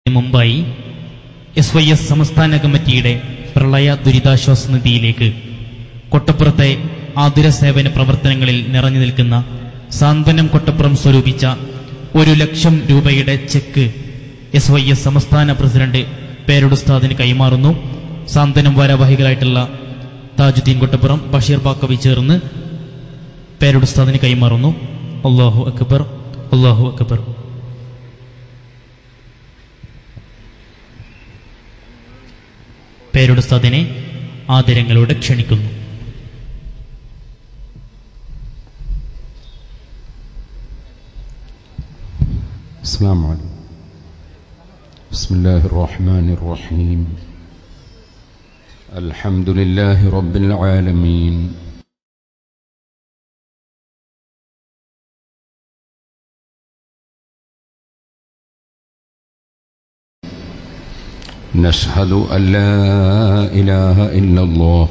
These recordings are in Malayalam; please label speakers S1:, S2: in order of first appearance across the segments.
S1: മുമ്പായി SYS സംസ്ഥാന കമ്മിറ്റിയുടെ പ്രളയ ദുരിതാശ്വാസ നിധിയിലേക്ക് കൊട്ടപ്പുറത്തെ ആതുര സേവന പ്രവർത്തനങ്ങളിൽ നിറഞ്ഞു നിൽക്കുന്ന സാന്ത്വനം കൊട്ടപ്പുറം സ്വരൂപിച്ച 1,00,000 രൂപയുടെ ചെക്ക് SYS സംസ്ഥാന പ്രസിഡന്റ് പേരോട് ഉസ്താദിന് കൈമാറുന്നു. സാന്ത്വനം ഭാരവാഹികളായിട്ടുള്ള താജുദ്ദീൻ കൊട്ടപ്പുറം, ബഷീർ ബാക്കവി ചേർന്ന് പേരോട് ഉസ്താദിന് കൈമാറുന്നു. അല്ലാഹു അക്ബർ, അല്ലാഹു അക്ബർ. പേരോട് ഉസ്താദിനെ ആദരങ്ങളോടെ ക്ഷണിക്കുന്നു.
S2: അസ്സലാമു അലൈക്കും. ബിസ്മില്ലാഹിർ റഹ്മാനിർ റഹീം. അൽഹംദുലില്ലാഹി റബ്ബിൽ ആലമീൻ. നശ്ഹദു അല്ലാ ഇലാഹ ഇല്ലല്ലാഹ്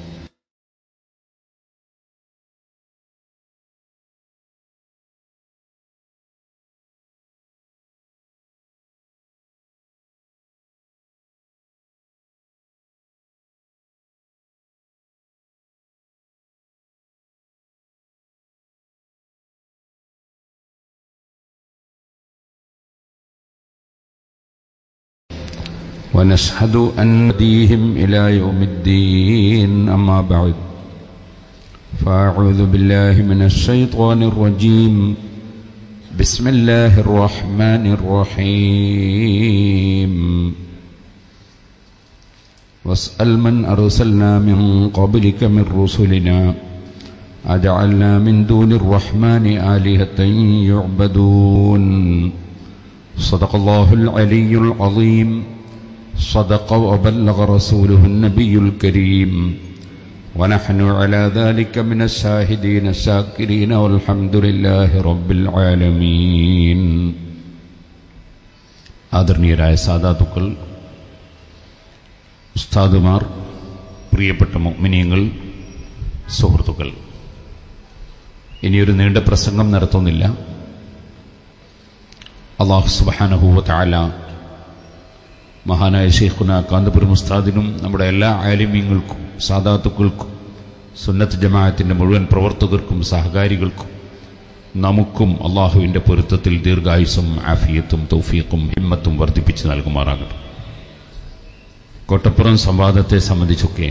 S2: ونشهد أن نهديهم إلى يوم الدين. أما بعد فأعوذ بالله من الشيطان الرجيم. بسم الله الرحمن الرحيم. واسأل من أرسلنا من قبلك من رسلنا أجعلنا من دون الرحمن آلهة يعبدون. صدق الله العلي العظيم. صدق وبلغ رسوله النبي الكريم. ونحن على ذلك من الشاهدين الشاكرين والحمد لله رب العالمين. ആദരണീയരായ സാദാത്തുക്കൾ, ഉസ്താദുമാർ, പ്രിയപ്പെട്ട മുഅ്മിനീങ്ങൾ, സുഹൃത്തുക്കൾ, ഇനിയൊരു നീണ്ട പ്രസംഗം നടത്തുന്നില്ല. അല്ലാഹു സുബ്ഹാനഹു വ തആല മഹാനായ ശൈഖുന കാന്തപുരം ഉസ്താദിനും നമ്മുടെ എല്ലാ ആലിമീങ്ങൾക്കും സാദാത്തുക്കൾക്കും സുന്നത്ത് ജമാഅത്തിന്റെ മുഴുവൻ പ്രവർത്തകർക്കും സഹകാരികൾക്കും നമുക്കും അള്ളാഹുവിൻ്റെ പൊരുത്തത്തിൽ ദീർഘായുസ്സും ആഫിയത്തും തൗഫീഖും ഹിമ്മത്തും വർദ്ധിപ്പിച്ച് നൽകുമാറാകട്ടെ. കൊട്ടപ്പുറം സംവാദത്തെ സംബന്ധിച്ചൊക്കെ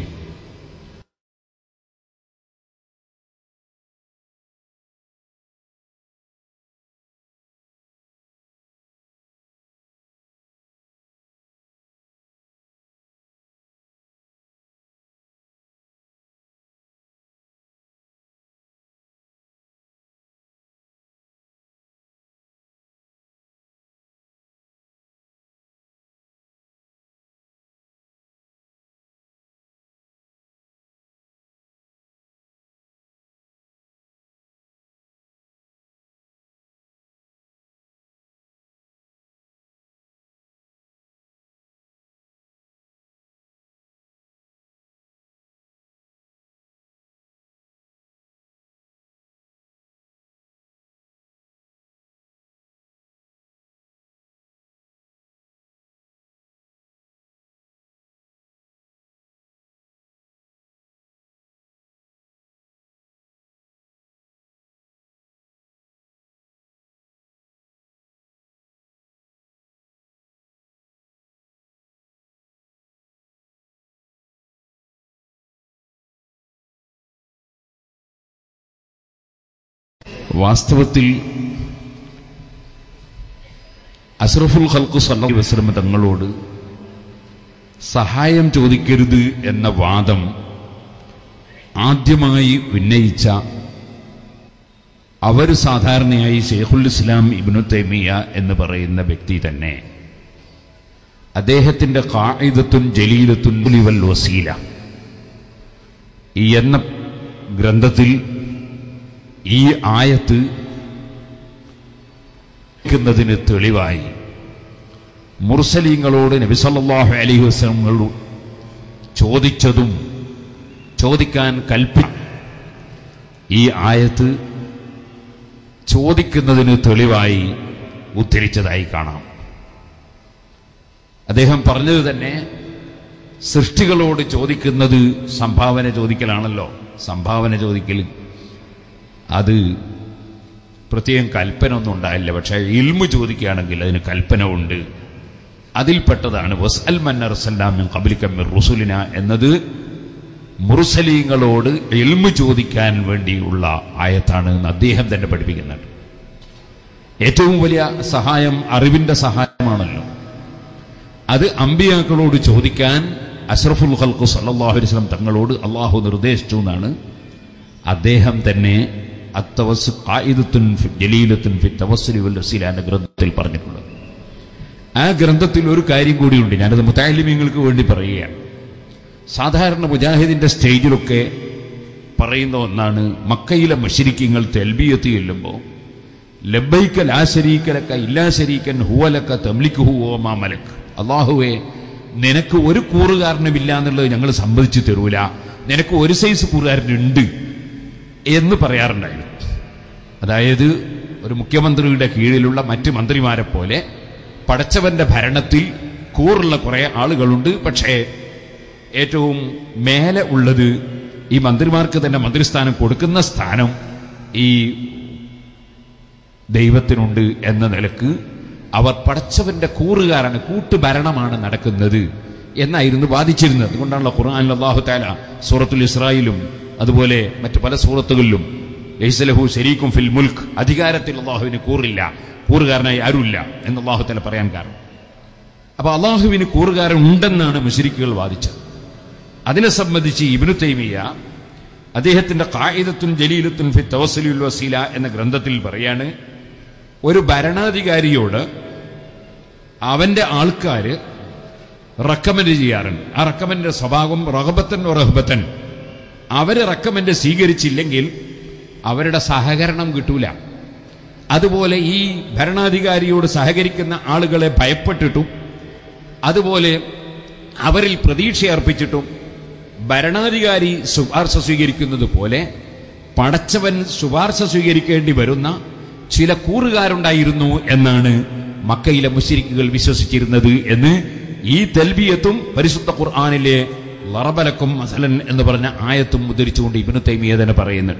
S2: വാസ്തവത്തിൽ അഷ്റഫുൽ ഖൽഖ് സല്ലല്ലാഹു അലൈഹി വസല്ലം തങ്ങളോട് സഹായം ചോദിക്കരുത് എന്ന വാദം ആദ്യമായി ഉന്നയിച്ച അവർ സാധാരണയായി ശൈഖുൽ ഇസ്ലാം ഇബ്നു തൈമിയ എന്ന് പറയുന്ന വ്യക്തി തന്നെ അദ്ദേഹത്തിന്റെ ഖാഇദത്തുൻ ജലീലത്തുൻ വൽ വസീല എന്ന ഗ്രന്ഥത്തിൽ ഈ ആയത്ത് ക്കുന്നതിന് തെളിവായി മുർസലീങ്ങളോട് നബി സല്ലല്ലാഹു അലൈഹി വസല്ലം ചോദിച്ചതും ചോദിക്കാൻ ഈ ആയത്ത് ചോദിക്കുന്നതിന് തെളിവായി ഉദ്ധരിച്ചതായി കാണാം. അദ്ദേഹം പറഞ്ഞത് തന്നെ സൃഷ്ടികളോട് ചോദിക്കുന്നത് സംഭാവന ചോദിക്കലാണല്ലോ. സംഭാവന ചോദിക്കൽ അത് പ്രത്യേകം കൽപ്പന ഒന്നും ഉണ്ടായില്ല. പക്ഷേ ഇൽമു ചോദിക്കുകയാണെങ്കിൽ അതിന് കൽപ്പന ഉണ്ട്. അതിൽപ്പെട്ടതാണ് വസ്അൽ മൻ അർസൽനാ മിൻ ഖബ്ലിക മിർ റുസുലിന എന്നത്. മുർസലീങ്ങളോട് ഇൽമു ചോദിക്കാൻ വേണ്ടിയുള്ള ആയത്താണ് എന്ന് അദ്ദേഹം തന്നെ പഠിപ്പിക്കുന്നുണ്ട്. ഏറ്റവും വലിയ സഹായം അറിവിന്റെ സഹായമാണല്ലോ. അത് അമ്പിയാക്കളോട് ചോദിക്കാൻ അഷ്റഫുൽ ഖൽഖ് സല്ലല്ലാഹു അലൈഹി വസല്ലം തങ്ങളോട് അള്ളാഹു നിർദ്ദേശിച്ചു എന്നാണ് അദ്ദേഹം തന്നെ ജലീലത്തുൻ ഫി തവസ്സുലി വൽ വസീല എന്ന ഗ്രന്ഥത്തിൽ പറഞ്ഞിട്ടുള്ളത്. ആ ഗ്രന്ഥത്തിൽ ഒരു കാര്യം കൂടിയുണ്ട്, ഞാനത് മുതഅല്ലിമീങ്ങൾക്ക് വേണ്ടി പറയുകയാണ്. സാധാരണ മുജാഹിദിന്റെ സ്റ്റേജിലൊക്കെ പറയുന്ന ഒന്നാണ്, മക്കയിലെ മുശ്രിക്കീങ്ങൾ തൽബിയത്ത് ചെല്ലുമ്പോൾ ലബ്ബൈക ലാ ശരീക ലക ഇല്ലാ ശരീകൻ ഹുവ ലക തംലികുഹു വമാ മലക്, അല്ലാഹുവേ നിനക്ക് ഒരു കൂറുകാരനുമില്ല എന്നുള്ളത് ഞങ്ങൾ സമ്മതിച്ചു തരൂല, നിനക്ക് ഒരു സൈസ് കൂറുകാരനുണ്ട് എന്ന് പറയാറുണ്ടായിരുന്നു. അതായത് ഒരു മുഖ്യമന്ത്രിയുടെ കീഴിലുള്ള മറ്റ് മന്ത്രിമാരെ പോലെ പടച്ചവന്റെ ഭരണത്തിൽ കൂറുള്ള കുറെ ആളുകളുണ്ട്. പക്ഷേ ഏറ്റവും മേലെ ഉള്ളത് ഈ മന്ത്രിമാർക്ക് തന്നെ മന്ത്രിസ്ഥാനം കൊടുക്കുന്ന സ്ഥാനം ഈ ദൈവത്തിനുണ്ട് എന്ന നിലക്ക് അവർ പടച്ചവന്റെ കൂറുകാരാണ്, കൂട്ടുഭരണമാണ് നടക്കുന്നത് എന്നായിരുന്നു വാദിച്ചിരുന്നത്. അതുകൊണ്ടാണല്ലോ ഖുർആനിൽ അല്ലാഹു തആല സൂറത്തുൽ ഇസ്രായിലും അതുപോലെ മറ്റു പല സൂറത്തുകളിലും ലൈസ ലഹു ശരീകുൻ ഫിൽ മുൽക്ക്, അധികാരത്തിൽ അല്ലാഹുവിന് കൂറില്ല, കൂറുകാരനായി ആരുമില്ല എന്ന് അല്ലാഹു തആല പറയാൻ കാരണം. അപ്പൊ അല്ലാഹുവിന് കൂറുകാരൻ ഉണ്ടെന്നാണ് മുശ്രിക്കുകൾ വാദിച്ചത്. അതിനെ സംബന്ധിച്ച് ഇബ്നു തൈമിയ്യ അദ്ദേഹത്തിന്റെ ഖായിദത്തുൻ ജലീലത്തുൻ ഫി തവസ്സുലി വൽ വസീല എന്ന ഗ്രന്ഥത്തിൽ പറയാണ്, ഒരു ഭരണാധികാരിയോട് അവന്റെ ആൾക്കാര് റെക്കമെൻഡ് ചെയ്യാറുണ്ട്. ആ റെക്കമെൻഡിന്റെ സ്വഭാവം റഹബത്തൻ റഹബത്തൻ, അവര് റെക്കമെൻഡ് സ്വീകരിച്ചില്ലെങ്കിൽ അവരുടെ സഹകരണം കിട്ടൂല. അതുപോലെ ഈ ഭരണാധികാരിയോട് സഹകരിക്കുന്ന ആളുകളെ ഭയപ്പെട്ടിട്ടും അതുപോലെ അവരിൽ പ്രതീക്ഷ അർപ്പിച്ചിട്ടും ഭരണാധികാരി ശുപാർശ സ്വീകരിക്കുന്നത് പോലെ പടച്ചവൻ ശുപാർശ സ്വീകരിക്കേണ്ടി വരുന്ന ചില കൂറുകാരുണ്ടായിരുന്നു എന്നാണ് മക്കയിലെ മുശ്രിക്കുകൾ വിശ്വസിച്ചിരുന്നത് എന്ന് ഈ തൽബിയത്തും പരിശുദ്ധ ഖുർആനിലെ ലറബലക്കും മസലൻ എന്ന് പറഞ്ഞ ആയത്തും ഉദ്ധരിച്ചുകൊണ്ട് ഇബ്നു തൈമിയ്യ തന്നെ പറയുന്നുണ്ട്.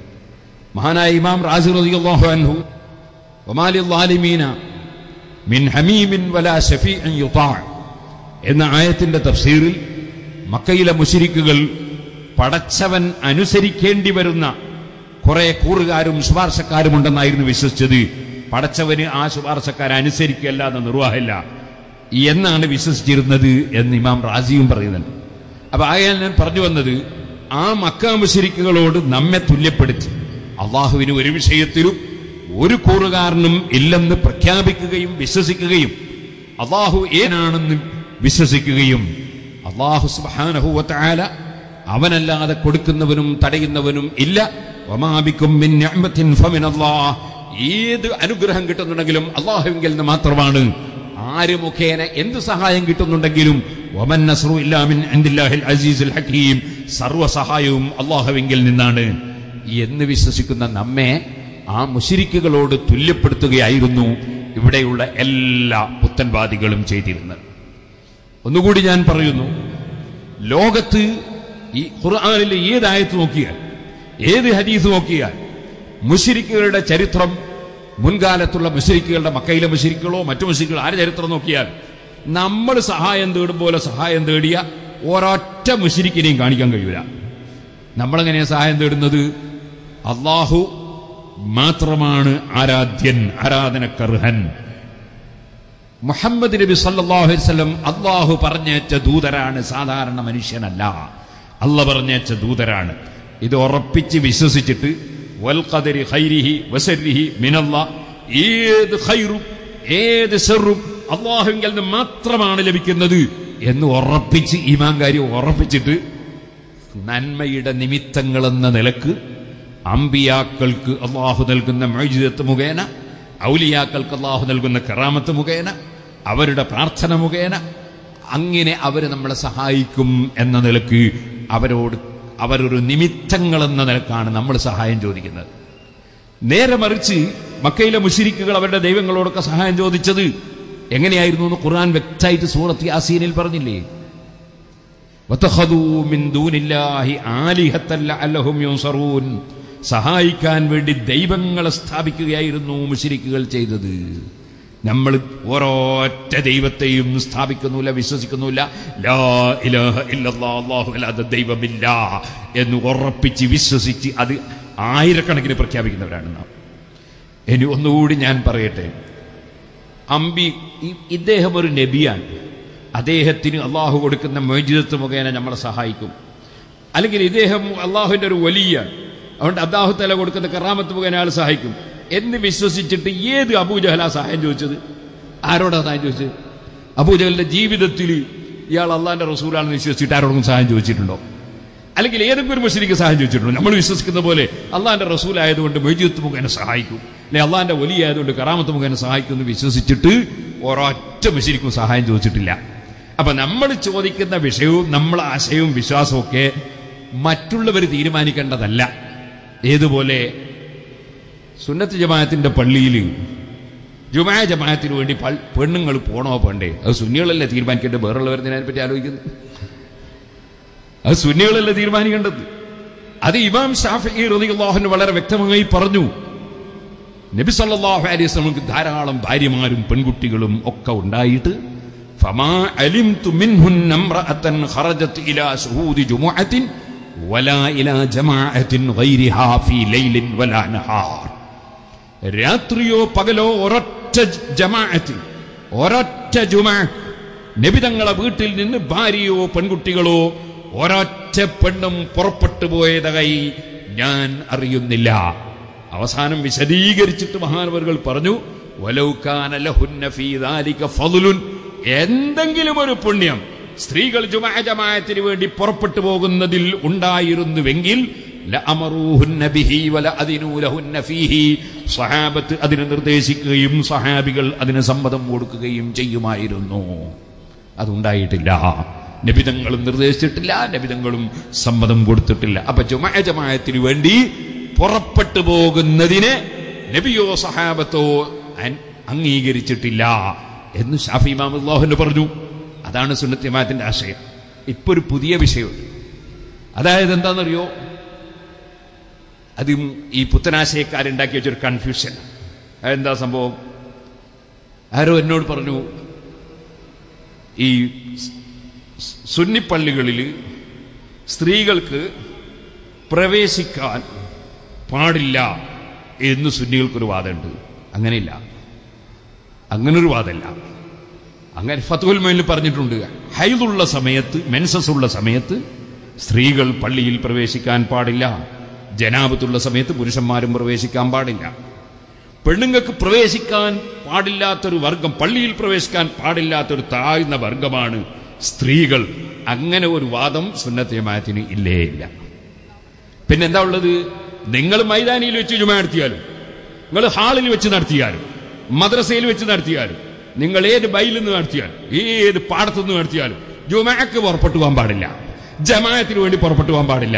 S2: മഹാനായ ഇമാം റാസി റളിയല്ലാഹു അൻഹു വമാ ലിൽസാലിമീന മിൻ ഹമീമിൻ വലാ ശഫീഇൻ യുതാ എന്ന ആയത്തിന്റെ തഫ്സീറിൽ മക്കയിലെ മുശ്രിക്കുകൾ പടച്ചവൻ അനുസരിക്കേണ്ടി വരുന്ന കുറെ കൂറുകാരും ശുപാർശക്കാരും ഉണ്ടെന്നായിരുന്നു വിശ്വസിച്ചത്. പടച്ചവന് ആ ശുപാർശക്കാരെ അനുസരിക്കുകയല്ലാതെ നിർവാഹമില്ല എന്നാണ് വിശ്വസിച്ചിരുന്നത് എന്ന് ഇമാം റാസിയും പറയുന്നുണ്ട്. അപ്പൊ ആയാൽ ഞാൻ പറഞ്ഞു വന്നത്, ആ മക്ക മുശ്രിക്കുകളോട് നമ്മെ തുല്യപ്പെടുത്തി അള്ളാഹുവിന് ഒരു വിഷയത്തിലും ഒരു കൂറുകാരനും ഇല്ലെന്ന് പ്രഖ്യാപിക്കുകയും വിശ്വസിക്കുകയും അള്ളാഹു ഏനാണെന്ന് വിശ്വസിക്കുകയും അള്ളാഹു സുബ്ഹാനഹു വ തആല അവനല്ലാതെ കൊടുക്കുന്നവനും തടയുന്നവനും ഇല്ല. വമാ ബികും മിൻ നിഅമത്തിൻ ഫമിനല്ലാഹ്, ഏത് അനുഗ്രഹം കിട്ടുന്നുണ്ടെങ്കിലും അള്ളാഹുവിങ്കിൽ നിന്ന് മാത്രമാണ്. ആര് മുഖേന എന്ത് സഹായം കിട്ടുന്നുണ്ടെങ്കിലും വമൻ നസ്റു ഇല്ലാ മിൻ ഇൻദില്ലാഹിൽ അസീസുൽ ഹകീം, സർവ്വ സഹായവും അള്ളാഹുവിങ്കിൽ നിന്നാണ് എന്ന് വിശ്വസിക്കുന്ന നമ്മെ ആ മുശ്രിക്കുകളോട് തുല്യപ്പെടുത്തുകയായിരുന്നു ഇവിടെയുള്ള എല്ലാ പുത്തൻവാദികളും ചെയ്തിരുന്നത്. ഒന്നുകൂടി ഞാൻ പറയുന്നു, ലോകത്ത് ഈ ഖുർആനിലെ ഏത് ആയത്ത് നോക്കിയാൽ, ഏത് ഹദീസ് നോക്കിയാൽ മുശ്രിക്കുകളുടെ ചരിത്രം, മുൻകാലത്തുള്ള മുശ്രിക്കുകളുടെ, മക്കയിലെ മുശ്രിക്കുകളോ മറ്റു മുശ്രിക്കുകളോ ആരുടെ ചരിത്രം നോക്കിയാൽ നമ്മൾ സഹായം തേടും പോലെ സഹായം തേടിയ ഒരൊറ്റ മുശ്രിക്കിനെയും കാണിക്കാൻ കഴിയൂല. നമ്മളെങ്ങനെയാ സഹായം തേടുന്നത്? അള്ളാഹു മാത്രമാണ് ആരാധ്യൻ, ആരാധനക്കർഹൻ. മുഹമ്മദ് നബി സല്ലല്ലാഹു അലൈഹി വസല്ലം അള്ളാഹു പറഞ്ഞേച്ച ദൂതരാണ്, സാധാരണ മനുഷ്യനല്ല. അള്ളാഹ് പറഞ്ഞേച്ച ദൂതരാണ്. ഇത് ഉറപ്പിച്ച് വിശ്വസിച്ചിട്ട് വൽ ഖദരി ഖൈരിഹി വശർരിഹി മിനല്ലാഹ്, ഏത് ഖൈറും ഏത് ശർറും അള്ളാഹുവിൽ നിന്ന് മാത്രമാണ് ലഭിക്കുന്നത് എന്ന് ഉറപ്പിച്ച് ഈമാൻകാര്യം ഉറപ്പിച്ചിട്ട് നന്മയുടെ നിമിത്തങ്ങളെന്ന നിലക്ക് അമ്പിയാക്കൾക്ക് അള്ളാഹു നൽകുന്ന മുഅ്ജിസത്ത് മുഖേന, ഔലിയാക്കൾക്ക് അള്ളാഹു നൽകുന്ന കറാമത്ത് മുഖേന, അവരുടെ പ്രാർത്ഥന മുഖേന അങ്ങനെ അവർ നമ്മളെ സഹായിക്കും എന്ന നിലക്ക് അവരൊരു നിമിത്തങ്ങളെന്ന നിലക്കാണ് നമ്മൾ സഹായം ചോദിക്കുന്നത്. നേരെ മറിച്ച് മക്കയിലെ മുശ്രിക്കുകൾ അവരുടെ ദൈവങ്ങളോടൊക്കെ സഹായം ചോദിച്ചത് എങ്ങനെയായിരുന്നു എന്ന് ഖുർആൻ വ്യക്തമായിട്ട് സൂറത്ത് യാസീനിൽ പറഞ്ഞില്ലേ? വതഖദൂ മിൻ ദൂനില്ലാഹി ആലിഹത്തൻ ലഅല്ലഹും യുൻസറൂൻ. സഹായിക്കാൻ വേണ്ടി ദൈവങ്ങളെ സ്ഥാപിക്കുകയായിരുന്നു മുശ്രിക്കുകൾ ചെയ്തത്. നമ്മൾ ഒരൊറ്റ ദൈവത്തെയും സ്ഥാപിക്കുന്നില്ല, വിശ്വസിക്കുന്നില്ല. ലാ ഇലാഹ ഇല്ലല്ലാഹ്, അല്ലാഹു അല്ലാതെ ദൈവമില്ല എന്ന് ഉറപ്പിച്ച് വിശ്വസിച്ച് അത് ആയിരക്കണക്കിന് പ്രഖ്യാപിക്കുന്നവരാണ് നാം. ഇനി ഒന്നുകൂടി ഞാൻ പറയട്ടെ. ഇദ്ദേഹം ഒരു നബിയാണ്. അദ്ദേഹത്തിന് അള്ളാഹു കൊടുക്കുന്ന മുഅ്ജിസത്ത് മുഖേന നമ്മളെ സഹായിക്കും. അല്ലെങ്കിൽ ഇദ്ദേഹം അള്ളാഹുവിന്റെ ഒരു വലിയാണ്, അതുകൊണ്ട് അല്ലാഹു തആല കൊടുക്കുന്ന കറാമത്ത് മുഖേന ആൾ സഹായിക്കും എന്ന് വിശ്വസിച്ചിട്ട് ഏത് അബൂജഹലാ സഹായം ചോദിച്ചത്? ആരോടാ സഹായം ചോദിച്ചത്? അബൂജഹലിന്റെ ജീവിതത്തിൽ ഇയാൾ അള്ളാഹിന്റെ റസൂലാണെന്ന് വിശ്വസിച്ചിട്ട് ആരോടും സഹായം ചോദിച്ചിട്ടുണ്ടോ? അല്ലെങ്കിൽ ഏതെങ്കിലും ഒരു മുശ്രിക്ക് സഹായം ചോദിച്ചിട്ടുണ്ടോ? നമ്മൾ വിശ്വസിക്കുന്ന പോലെ അള്ളാഹിന്റെ റസൂലായതുകൊണ്ട് മുഅ്ജിസത്ത് മുഖേന സഹായിക്കും, അല്ലെങ്കിൽ അള്ളാഹിന്റെ വലിയായതുകൊണ്ട് കറാമത്ത് മുഖേന സഹായിക്കും എന്ന് വിശ്വസിച്ചിട്ട് ഒരൊറ്റ മുശ്രിക്കും സഹായം ചോദിച്ചിട്ടില്ല. അപ്പൊ നമ്മൾ ചോദിക്കുന്ന വിഷയവും നമ്മളെ ആശയവും വിശ്വാസവും ഒക്കെ മറ്റുള്ളവർ തീരുമാനിക്കേണ്ടതല്ല. ഏതുപോലെ സുന്നത്ത് ജമാഅത്തിന്റെ പള്ളിയിൽ ജുമാ ജമാഅത്തിന് വേണ്ടി പെണ്ണുങ്ങൾ പോണോ വേണ്ടേ? അത് സുന്നികളല്ലേ തീരുമാനിക്കേണ്ടത്, വേറുള്ളവർ ഇതിനെപ്പറ്റി ആലോചിക്കുന്നത്? അത് സുന്നികളല്ലേ തീരുമാനിക്കേണ്ടത്? അത് ഇമാം ശാഫിഈ റളിയല്ലാഹു അൻഹു വളരെ വ്യക്തമായി പറഞ്ഞു. നബി സല്ലല്ലാഹു അലൈഹി വസല്ലമക്ക് ധാരാളം ഭാര്യമാരും പെൺകുട്ടികളും ഒക്കെ ഉണ്ടായിട്ട് ഫമാ അലിംതു മിൻഹുന്ന ഇംറഅതൻ ഖറജത് ഇലാ ശുഹൂദി ജുമുഅത്തിൻ വലാ ഇലാ ജമാഅത്തിൻ ഗൈരിഹാ ഫീ ലൈലിൻ വലാ നഹാർ. രാത്രിയോ പകലോ ഒരൊറ്റ ജമാഅത്ത്, ഒരൊറ്റ ജുമുഅ നബി തങ്ങളെ വീട്ടിൽ നിന്ന് ഭാര്യയോ പെൺകുട്ടികളോ ഒരൊറ്റ പെണ്ണും പുറപ്പെട്ടു പോയതായി ഞാൻ അറിയുന്നില്ല. അവസാനം വിശദീകരിച്ചിട്ട് മഹാനവറുകൾ പറഞ്ഞു, വലൗ കാന ലഹുന്ന ഫീ ദാലിക ഫദ്ലുൻ, എന്തെങ്കിലും ഒരു പുണ്യം സ്ത്രീകൾ ജുമുഅ ജമാഅത്തിന് വേണ്ടി പുറപ്പെട്ടു പോകുന്നതിൽ ഉണ്ടായിരുന്നുവെങ്കിൽ ലഅമറൂഹുന്ന ബിഹി വലഅദിനൂ ലഹുന്ന ഫീഹി, സ്വഹാബത്ത് അതിനെ നിർദ്ദേശിക്കുകയും സ്വഹാബികൾ അതിന് സമ്മതം കൊടുക്കുകയും ചെയ്യുമായിരുന്നു. അതുണ്ടായിട്ടില്ല. നബിതങ്ങളും നിർദ്ദേശിച്ചിട്ടില്ല, നബിതങ്ങളും സമ്മതം കൊടുത്തിട്ടില്ല. അപ്പൊ ജുമുഅ ജമാഅത്തിന് വേണ്ടി പുറപ്പെട്ടു പോകുന്നതിനെ നബിയോ സഹാബത്തോ അംഗീകരിച്ചിട്ടില്ല എന്ന് ശാഫി ഇമാം റളിയല്ലാഹു പറഞ്ഞു. അതാണ് സുന്നത്ത് ജമാഅത്തിന്റെ ആശയം. ഇപ്പൊ ഒരു പുതിയ വിഷയമുണ്ട്. അതായത് എന്താണെന്നറിയോ? അതും ഈ പുത്തനാശയക്കാരുണ്ടാക്കി വെച്ചൊരു കൺഫ്യൂഷൻ. അതെന്താ സംഭവം? ആരോ എന്നോട് പറഞ്ഞു, ഈ സുന്നിപ്പള്ളികളിൽ സ്ത്രീകൾക്ക് പ്രവേശിക്കാൻ പാടില്ല എന്ന് സുന്നികൾക്കൊരു വാദമുണ്ട്. അങ്ങനെയില്ല, അങ്ങനൊരു വാദമല്ല. അങ്ങനെ ഫത്വൽ മൊയ്നിൽ പറഞ്ഞിട്ടുണ്ട്, ഹൈദുള്ള സമയത്ത്, മെൻസസ് ഉള്ള സമയത്ത് സ്ത്രീകൾ പള്ളിയിൽ പ്രവേശിക്കാൻ പാടില്ല. ജനാബത്തുള്ള സമയത്ത് പുരുഷന്മാരും പ്രവേശിക്കാൻ പാടില്ല. പെണ്ണുങ്ങൾക്ക് പ്രവേശിക്കാൻ പാടില്ലാത്തൊരു വർഗം, പള്ളിയിൽ പ്രവേശിക്കാൻ പാടില്ലാത്തൊരു താഴ്ന്ന വർഗമാണ് സ്ത്രീകൾ. അങ്ങനെ ഒരു വാദം സുന്നത്ത് ജമാഅത്തിന് ഇല്ലേ ഇല്ല. പിന്നെന്താ ഉള്ളത്? നിങ്ങൾ മൈതാനിയിൽ വെച്ച് ജുമാ നടത്തിയാലും, നിങ്ങൾ ഹാളിൽ വെച്ച് നടത്തിയാലും, മദ്രസയിൽ വെച്ച് നടത്തിയാലും, നിങ്ങൾ ഏത് ബൈലിൽ നിന്ന് നടത്തിയാലും, ഏത് പാടത്തുനിന്ന് നടത്തിയാലും ജുമാക്ക് പുറപ്പെട്ടു പോകാൻ പാടില്ല, ജമാഅത്തിന് വേണ്ടി പുറപ്പെട്ടു പോകാൻ പാടില്ല.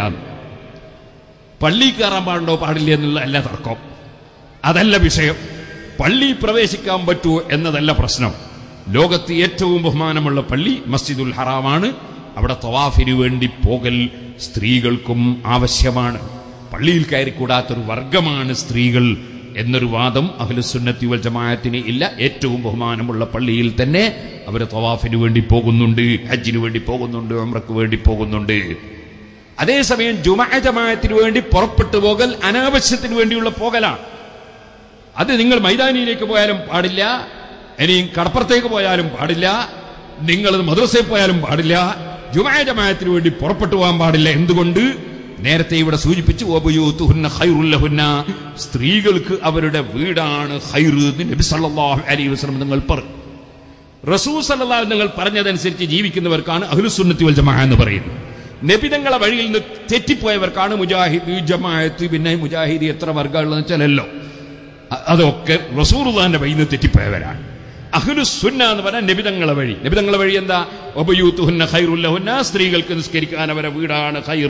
S2: പള്ളി കയറാൻ പാടുണ്ടോ പാടില്ല എന്നുള്ള അല്ല തർക്കം, അതല്ല വിഷയം. പള്ളി പ്രവേശിക്കാൻ പറ്റുമോ എന്നതല്ല പ്രശ്നം. ലോകത്ത് ഏറ്റവും ബഹുമാനമുള്ള പള്ളി മസ്ജിദുൽ ഹറാമാണ്. അവിടെ തവാഫിന് വേണ്ടി പോകൽ സ്ത്രീകൾക്കും ആവശ്യമാണ്. പള്ളിയിൽ കയറിക്കൂടാത്തൊരു വർഗമാണ് സ്ത്രീകൾ എന്നൊരു വാദം അഹ്ലുസുന്നത്തി വൽ ജമാഅത്തിന് ഇല്ല. ഏറ്റവും ബഹുമാനമുള്ള പള്ളിയിൽ തന്നെ അവർ തവാഫിന് വേണ്ടി പോകുന്നുണ്ട്, ഹജ്ജിന് വേണ്ടി പോകുന്നുണ്ട്, ഉംറക്ക് വേണ്ടി പോകുന്നുണ്ട്. അതേസമയം ജുമുഅ ജമാഅത്തിന് വേണ്ടി പുറപ്പെട്ടു പോകൽ അനാവശ്യത്തിന് വേണ്ടിയുള്ള പോകലാണ്. അത് നിങ്ങൾ മൈതാനിയിലേക്ക് പോയാലും പാടില്ല, ഇനിയും കടപ്പുറത്തേക്ക് പോയാലും പാടില്ല, നിങ്ങൾ മദ്രസയിൽ പോയാലും പാടില്ല, ജുമുഅ ജമാഅത്തിന് വേണ്ടി പുറപ്പെട്ടു പോകാൻ പാടില്ല. എന്തുകൊണ്ട്? നേരത്തെ ഇവിടെ സൂചിപ്പിച്ചു, വബുയൂതുഹുന്ന ഖൈറുൽ ലഹുന്ന, സ്ത്രീകൾക്ക് അവരുടെ വീടാണ് ഖൈർ എന്ന് നബി സല്ലല്ലാഹു അലൈഹി വസല്ലം നിങ്ങൾ പറഞ്ഞു. റസൂൽ സല്ലല്ലാഹു അലൈഹി വസല്ലം പറഞ്ഞതനുസരിച്ച് ജീവിക്കുന്നവർക്കാണ് അഹ്ലുസുന്നത്തി വൽ ജമാഅ എന്ന് പറയുന്നത്. നബിതങ്ങളെ വഴിയിൽ നിന്ന് തെറ്റിപ്പോയവർക്കാണ് മുജാഹിദ്, ജമാഅത്ത്. പിന്നെ മുജാഹിദ് എത്ര വർഗ്ഗമുള്ളതെന്ന് വെച്ചാലല്ലോ, അതൊക്കെ റസൂലുള്ളാഹിന്റെ വഴിയിൽ നിന്ന് തെറ്റിപ്പോയവരാണ്. അഹ്ലുസുന്ന എന്ന് പറഞ്ഞാൽ നബിതങ്ങളെ വഴി. നബിതങ്ങളെ വഴി എന്താ? വബുയൂതുഹുന്ന ഖൈറുൽ ലഹുന്ന, സ്ത്രീകൾക്ക് നിസ്കരിക്കാൻ അവരുടെ വീടാണ് ഖൈർ,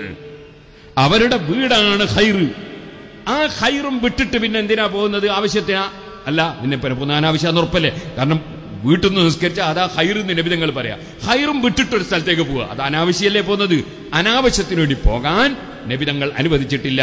S2: അവരുടെ വീടാണ് ഖൈർ. ആ ഖൈറും വിട്ടിട്ട് പിന്നെ എന്തിനാ പോകുന്നത്? ആവശ്യത്തിനാ? അല്ല, നിന്നെ പോകുന്ന അനാവശ്യം ഉറപ്പല്ലേ? കാരണം വീട്ടിൽ നിന്ന് നിസ്കരിച്ചാൽ അതാ ഹൈർ എന്ന് നബി തങ്ങൾ പറയാം. ഹൈറും വിട്ടിട്ടൊരു സ്ഥലത്തേക്ക് പോവുക, അത് അനാവശ്യമല്ലേ പോകുന്നത്? അനാവശ്യത്തിന് വേണ്ടി പോകാൻ നബി തങ്ങൾ അനുവദിച്ചിട്ടില്ല.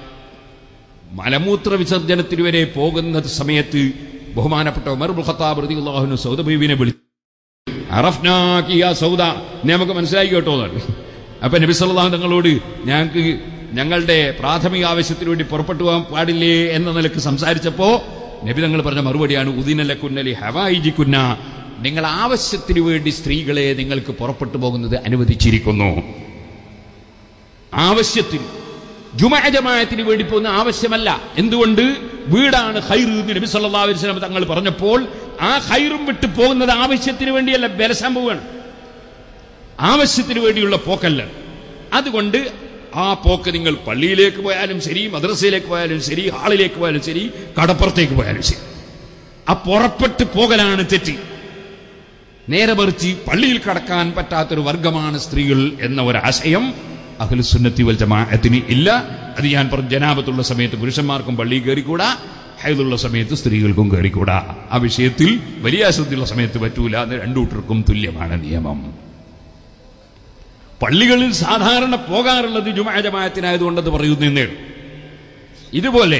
S2: മലമൂത്ര വിസർജനത്തിന് വരെ പോകുന്ന സമയത്ത് ബഹുമാനപ്പെട്ട ഉമർ ഇബ്നുൽ ഖത്താബ് റളിയല്ലാഹു അൻഹു സൗദ ബീവിനെ വിളിച്ചു, അറഫ്നാകി യാ സൗദ, നമുക്ക് മനസ്സിലായി കേട്ടോ. അപ്പൊ നബി സല്ലല്ലാഹു അലൈഹി തങ്ങളോട് ഞങ്ങൾക്ക് ഞങ്ങളുടെ പ്രാഥമിക ആവശ്യത്തിന് വേണ്ടി പുറപ്പെട്ടു പോകാൻ പാടില്ലേ എന്ന നിലക്ക് സംസാരിച്ചപ്പോ നബി തങ്ങൾ പറഞ്ഞ മറുപടിയാണ് ഉദിനലകുന്നലി ഹവായിജിക്കുന്ന, നിങ്ങൾ ആവശ്യത്തിന് വേണ്ടി സ്ത്രീകളെ നിങ്ങൾക്ക് പുറപ്പെട്ടു പോകുന്നത് അനുവദിച്ചിരിക്കുന്നു. ആവശ്യത്തിന്, ജുമുഅ ജമാഅത്തിന് വേണ്ടി പോകുന്ന ആവശ്യമല്ല. എന്തുകൊണ്ട്? വീടാണ് ഖൈർ എന്ന് നബി സല്ലല്ലാഹു അലൈഹി വസല്ലം തങ്ങൾ പറഞ്ഞപ്പോൾ ആ ഖൈറും വിട്ട് പോകുന്നത് ആവശ്യത്തിന് വേണ്ടിയല്ല, ബലസാൻ പോവുകയാണ്. ആവശ്യത്തിന് വേണ്ടിയുള്ള പോക്കല്ല. അതുകൊണ്ട് ആ പോക്ക് നിങ്ങൾ പള്ളിയിലേക്ക് പോയാലും ശരി, മദ്രസയിലേക്ക് പോയാലും ശരി, ഹാളിലേക്ക് പോയാലും ശരി, കടപ്പുറത്തേക്ക് പോയാലും ശരി, ആ പുറപ്പെട്ട് പോകലാണ് തെറ്റ്. നേരെ മറിച്ച് പള്ളിയിൽ കടക്കാൻ പറ്റാത്തൊരു വർഗമാണ് സ്ത്രീകൾ എന്ന ഒരാശയം അഹ്ലുസുന്നത്തി വൽ ജമാഅത്തിന് ഇല്ല. അത് ഞാൻ പറഞ്ഞു, ജനാബത്തുള്ള സമയത്ത് പുരുഷന്മാർക്കും പള്ളിയിൽ കയറിക്കൂടാ, ഹൈദുള്ള സമയത്ത് സ്ത്രീകൾക്കും കയറിക്കൂടാ. ആ വിഷയത്തിൽ വലിയ അശ്രദ്ധയുള്ള സമയത്ത് പറ്റൂല. അത് രണ്ടു കൂട്ടർക്കും തുല്യമാണ് നിയമം. പള്ളികളിൽ സാധാരണ പോകാറുള്ളത് ജുമുഅ ജമാഅത്തിനായതുകൊണ്ടത് പറയുന്നേ. ഇതുപോലെ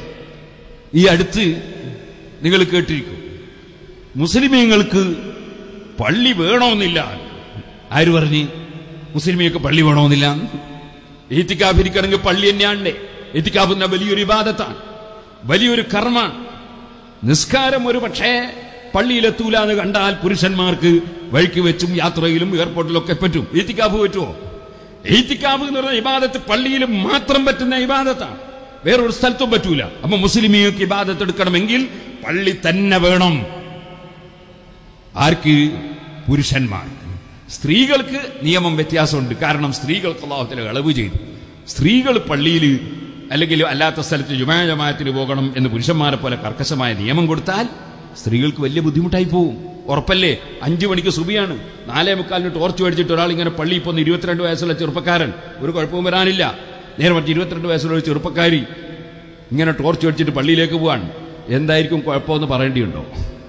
S2: ഈ അടുത്ത് നിങ്ങൾ കേട്ടിരിക്കും, മുസ്ലിമീങ്ങൾക്ക് പള്ളി വേണമെന്നില്ല. ആര് പറഞ്ഞ് മുസ്ലിമീങ്ങൾക്ക് പള്ളി വേണമെന്നില്ല? ഈത്തിക്കാഫിരിക്കണമെങ്കിൽ പള്ളി തന്നെയാണ്. ഈത്തിക്കാഫ് എന്ന വലിയൊരു ഇബാദത്താണ്, വലിയൊരു കർമ്മമാണ്. നിസ്കാരം ഒരു പക്ഷേ പള്ളിയിലെത്തൂല എന്ന് കണ്ടാൽ പുരുഷന്മാർക്ക് വഴിക്ക് വെച്ചും യാത്രയിലും എയർപോർട്ടിലൊക്കെ പറ്റും. ഈത്തിക്കാഫ് പറ്റുമോ? ഈത്തിക്കാഫ് എന്ന് പറഞ്ഞ ഇബാദത്ത് പള്ളിയിൽ മാത്രം പറ്റുന്ന ഇബാദത്താണ്, വേറൊരു സ്ഥലത്തും പറ്റൂല. അപ്പൊ മുസ്ലിമീങ്ങൾക്ക് ഇബാദത്ത് എടുക്കണമെങ്കിൽ പള്ളി തന്നെ വേണം. ആർക്ക്? പുരുഷന്മാർക്ക്. സ്ത്രീകൾക്ക് നിയമം വ്യത്യാസമുണ്ട്. കാരണം സ്ത്രീകൾക്ക് അല്ലാഹു തആല ഇളവ് ചെയ്തു. സ്ത്രീകൾ പള്ളിയിൽ അല്ലെങ്കിൽ അല്ലാത്ത സ്ഥലത്ത് ജുമുഅ ജമാഅത്തിന് പോകണം എന്ന് പുരുഷന്മാരെ പോലെ കർക്കശമായ നിയമം കൊടുത്താൽ സ്ത്രീകൾക്ക് വലിയ ബുദ്ധിമുട്ടായി പോകും. ഉറപ്പല്ലേ? 5 മണിക്ക് സുബിയാണ്, 4:45 ടോർച്ച് മേടിച്ചിട്ട് ഒരാൾ ഇങ്ങനെ പള്ളി ഇപ്പോൾ 22 വയസ്സുള്ള ചെറുപ്പക്കാരൻ, ഒരു കുഴപ്പവും വരാനില്ല. നേരെ മറിച്ച് 22 വയസ്സുള്ള ഒരു ചെറുപ്പക്കാരി ഇങ്ങനെ ടോർച്ച് മേടിച്ചിട്ട് പള്ളിയിലേക്ക് പോവാണ്, എന്തായിരിക്കും കുഴപ്പമെന്ന് പറയേണ്ടിയുണ്ടോ?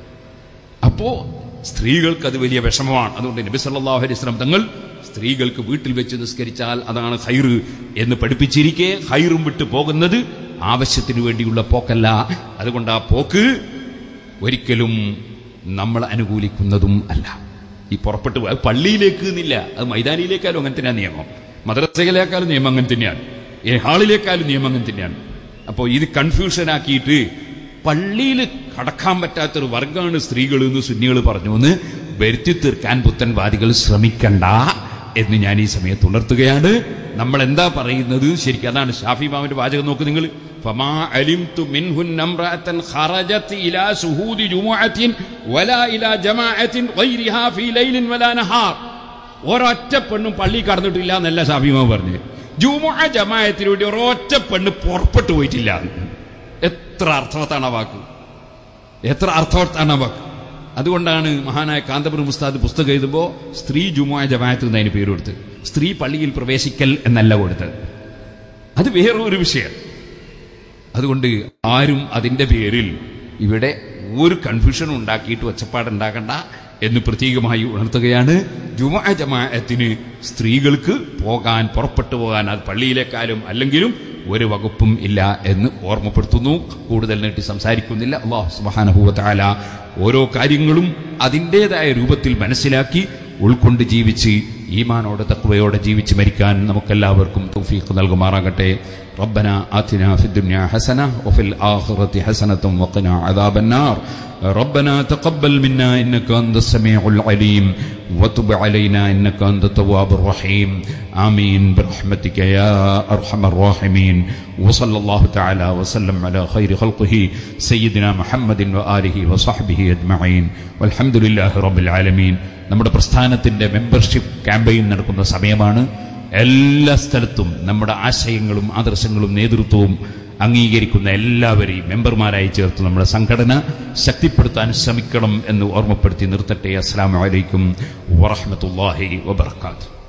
S2: അപ്പോ സ്ത്രീകൾക്ക് അത് വലിയ വിഷമമാണ്. അതുകൊണ്ട് നബി സല്ലല്ലാഹു അലൈഹി വസല്ലം തങ്ങൾ സ്ത്രീകൾക്ക് വീട്ടിൽ വെച്ച് നിസ്കരിച്ചാൽ അതാണ് ഖൈർ എന്ന് പഠിപ്പിച്ചിരിക്കെ ഖൈറും വിട്ട് പോകുന്നത് ആവശ്യത്തിന് വേണ്ടിയുള്ള പോക്കല്ല. അതുകൊണ്ട് ആ പോക്ക് ഒരിക്കലും നമ്മൾ അനുകൂലിക്കുന്നതും അല്ല. ഈ പുറപ്പെട്ടു പോയി പള്ളിയിലേക്ക് എന്നില്ല, അത് മൈതാനിയിലേക്കാലും അങ്ങനെ തന്നെയാണ് നിയമം, മദ്രസയിലേക്കാളും നിയമം അങ്ങനെ തന്നെയാണ്, ഹാളിലേക്കാളും നിയമം അങ്ങനെ തന്നെയാണ്. അപ്പോൾ ഇത് കൺഫ്യൂഷനാക്കിയിട്ട് പള്ളിയിൽ കടക്കാൻ പറ്റാത്തൊരു വർഗമാണ് സ്ത്രീകൾ എന്ന് സുന്നികൾ പറഞ്ഞു എന്ന് വരുത്തി തീർക്കാൻ പുത്തൻവാദികൾ ശ്രമിക്കണ്ട എന്ന് ഞാൻ ഈ സമയത്ത് ഉണർത്തുകയാണ്. നമ്മൾ എന്താ പറയുന്നത് ശരിക്കും അതാണ്. ഷാഫി ഇമാമിന്റെ വാചകം നോക്ക് നിങ്ങൾ. ഫമാ അലിംതു മിൻഹുന്ന ഇംറഅതൻ ഖറജത് ഇലാ ശുഹൂദി ജുമുഅത്തിൻ വലാ ഇലാ ജമാഅത്തിൻ ഗൈരിഹാ ഫീ ലൈലിൻ വലാ നഹാർ. ഒരൊറ്റ പെണ്ണും പള്ളി കടന്നിട്ടില്ല എന്നല്ല ഷാഫി ഇമാം പറഞ്ഞു. ജുമുഅ ജമാഅത്തിന് വേണ്ടി ഒരൊറ്റ പെണ്ണ് പുറപ്പെട്ടു പോയിട്ടില്ല. എത്ര അർത്ഥവത്താണ് ആ വാക്ക്, എത്ര അർത്ഥവത്താണ് ആ വാക്ക്. അതുകൊണ്ടാണ് മഹാനായ കാന്തപുരം ഉസ്താദ് പുസ്തകം എഴുതുമ്പോൾ സ്ത്രീ ജുമുഅ ജമാഅത്ത് എന്നതിന് പേര് കൊടുത്ത്, സ്ത്രീ പള്ളിയിൽ പ്രവേശിക്കൽ എന്നല്ല കൊടുത്തത്. അത് വേറൊരു വിഷയം. അതുകൊണ്ട് ആരും അതിന്റെ പേരിൽ ഇവിടെ ഒരു കൺഫ്യൂഷനും ഉണ്ടാക്കിയിട്ട് ഒച്ചപ്പാടുണ്ടാക്കണ്ട എന്ന് പ്രത്യേകമായി ഉണർത്തുകയാണ്. ജുമുഅ ജമാഅത്തിന് സ്ത്രീകൾക്ക് പോകാൻ, പുറപ്പെട്ടു പോകാൻ, അത് പള്ളിയിലേക്കാലും അല്ലെങ്കിലും ഒരു വകുപ്പും ഇല്ല എന്ന് ഓർമ്മപ്പെടുത്തുന്നു. കൂടുതൽ നീട്ടി സംസാരിക്കുന്നില്ല. അല്ലാഹു സുബ്ഹാനഹു വ തആല ഓരോ കാര്യങ്ങളും അതിൻ്റെതായ രൂപത്തിൽ മനസ്സിലാക്കി ഉൾക്കൊണ്ട് ജീവിച്ച് ഈമാനോടെ തഖ്വയോടെ ജീവിച്ച് മരിക്കാൻ നമുക്കെല്ലാവർക്കും തൗഫീഖ് നൽകുമാറാകട്ടെ. റബ്ബനാ ആതിനാ ഫിദ്ദുനിയാ ഹസന വഫിൽ ആഖിറതി ഹസനതൻ വഖിനാ അദാബന്നാർ. ربنا تقبل منا إنك أنت السميع العليم وتب علينا إنك أنت التواب الرحيم. آمين برحمتك يا أرحم الراحمين. وصلى الله تعالى وسلم على خير خلقه سيدنا محمد وآله وصحبه أجمعين والحمد لله رب العالمين. നമ്മുടെ പ്രസ്ഥാനത്തിന്റെ മെമ്പർഷിപ്പ് ക്യാമ്പയിൻ നടക്കുന്ന സമയമാണ്. എല്ലാ സ്ഥലത്തും നമ്മുടെ ആശയങ്ങളും ആദർശങ്ങളും നേതൃത്വവും അംഗീകരിക്കുന്ന എല്ലാവരെയും മെമ്പർമാരായി ചേർത്ത് നമ്മുടെ സംഘടന ശക്തിപ്പെടുത്താൻ ശ്രമിക്കണം എന്ന് ഓർമ്മപ്പെടുത്തി നിർത്തട്ടെ. അസ്സലാമു അലൈക്കും വറഹ്മത്തുള്ളാഹി വബറകാതുഹു.